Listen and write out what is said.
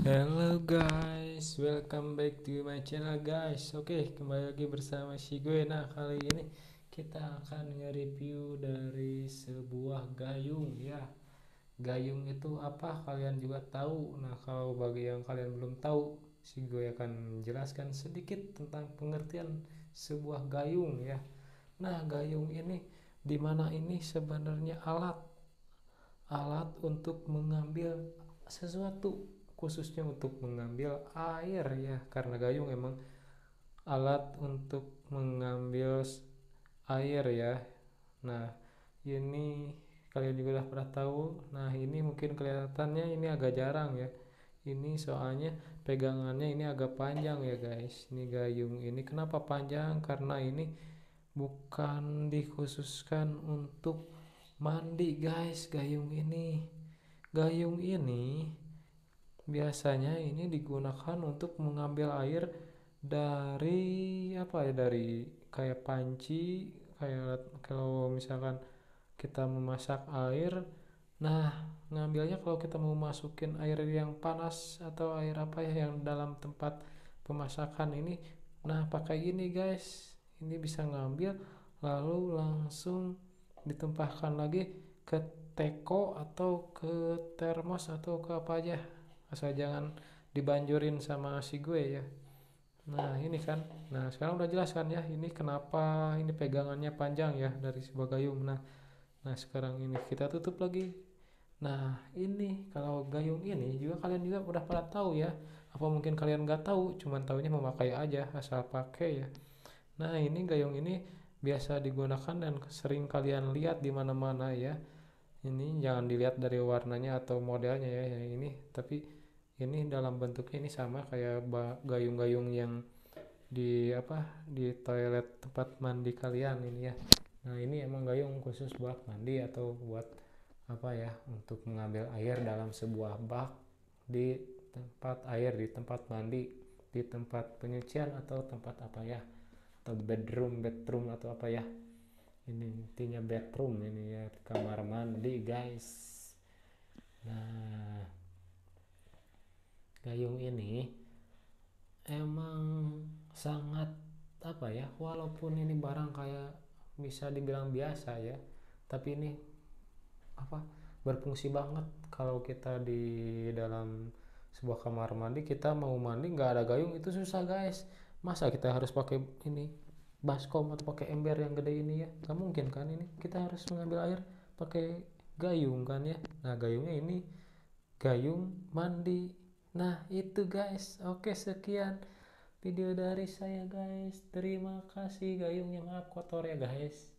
Hello guys, welcome back to my channel guys. Oke, kembali lagi bersama si gue. Nah, kali ini kita akan nge-review dari sebuah gayung ya. Gayung itu apa? Kalian juga tahu. Nah, kalau bagi yang kalian belum tahu, si gue akan menjelaskan sedikit tentang pengertian sebuah gayung ya. Nah, gayung ini dimana ini sebenarnya alat untuk mengambil sesuatu, khususnya untuk mengambil air ya, karena gayung emang alat untuk mengambil air ya. Nah, ini kalian juga udah pernah tahu. Nah, ini mungkin kelihatannya ini agak jarang ya. Ini soalnya pegangannya ini agak panjang ya guys. Ini gayung ini kenapa panjang? Karena ini bukan dikhususkan untuk mandi guys. Gayung ini biasanya ini digunakan untuk mengambil air dari apa ya, dari kayak panci, kayak kalau misalkan kita memasak air. Nah, ngambilnya kalau kita mau masukin air yang panas atau air apa ya yang dalam tempat pemasakan ini, nah pakai ini guys. Ini bisa ngambil lalu langsung ditumpahkan lagi ke teko atau ke termos atau ke apa aja, asal jangan dibanjurin sama si gue ya. Nah ini kan, nah sekarang udah jelaskan ya ini kenapa ini pegangannya panjang ya dari sebuah gayung. Nah sekarang ini kita tutup lagi. Nah ini kalau gayung ini juga kalian juga udah pada tahu ya, apa mungkin kalian nggak tahu cuman taunya memakai aja asal pakai ya. Nah ini gayung ini biasa digunakan dan sering kalian lihat di mana-mana ya. Ini jangan dilihat dari warnanya atau modelnya ya yang ini, tapi ini dalam bentuknya ini sama kayak gayung-gayung yang di apa, di toilet tempat mandi kalian ini ya. Nah ini emang gayung khusus buat mandi atau buat apa ya, untuk mengambil air dalam sebuah bak, di tempat air, di tempat mandi, di tempat penyucian atau tempat apa ya, atau bedroom atau apa ya. Ini intinya bedroom ini ya, kamar mandi guys. Nah gayung ini emang sangat apa ya, walaupun ini barang kayak bisa dibilang biasa ya, tapi ini apa, berfungsi banget kalau kita di dalam sebuah kamar mandi. Kita mau mandi nggak ada gayung itu susah guys. Masa kita harus pakai ini baskom atau pakai ember yang gede ini ya, nggak mungkin kan. Ini kita harus mengambil air pakai gayung kan ya. Nah gayungnya ini gayung mandi. Nah itu guys. Oke, sekian video dari saya guys, terima kasih. Gayungnya maaf kotor ya guys.